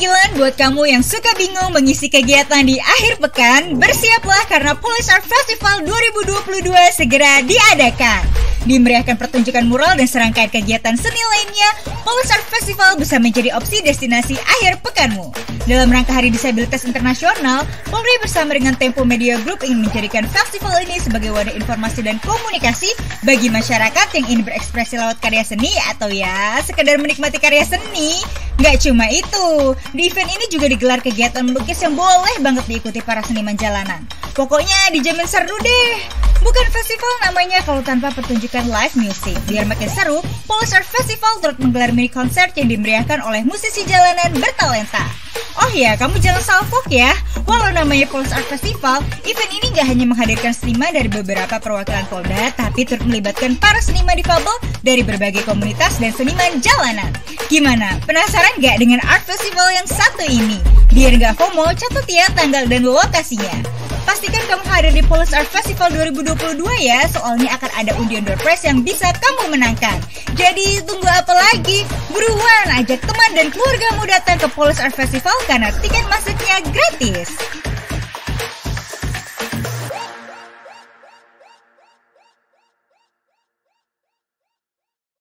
panggilan buat kamu yang suka bingung mengisi kegiatan di akhir pekan. Bersiaplah karena Police Art Festival 2022 segera diadakan. Dimeriahkan pertunjukan mural dan serangkaian kegiatan seni lainnya, Police Art Festival bisa menjadi opsi destinasi akhir pekanmu. Dalam rangka Hari Disabilitas Internasional, Polri bersama dengan Tempo Media Group ingin menjadikan festival ini sebagai wadah informasi dan komunikasi bagi masyarakat yang ingin berekspresi lewat karya seni atau ya sekedar menikmati karya seni. Nggak cuma itu, di event ini juga digelar kegiatan melukis yang boleh banget diikuti para seniman jalanan. Pokoknya dijamin seru deh. Bukan festival namanya kalau tanpa pertunjukan live music. Biar makin seru, Police Art Festival turut menggelar mini konser yang dimeriahkan oleh musisi jalanan bertalenta. Oh ya, kamu jangan salfok ya. Walau namanya Police Art Festival, event ini gak hanya menghadirkan seniman dari beberapa perwakilan Polda, tapi turut melibatkan para seniman difabel dari berbagai komunitas dan seniman jalanan. Gimana? Penasaran gak dengan art festival yang satu ini? Biar gak FOMO, catat ya tanggal dan lokasinya. Pastikan kamu hadir di Police Art Festival 2022 ya, soalnya akan ada undian door prize yang bisa kamu menangkan. Jadi tunggu apa lagi? Buruan ajak teman dan keluargamu datang ke Police Art Festival karena tiket masuknya gratis.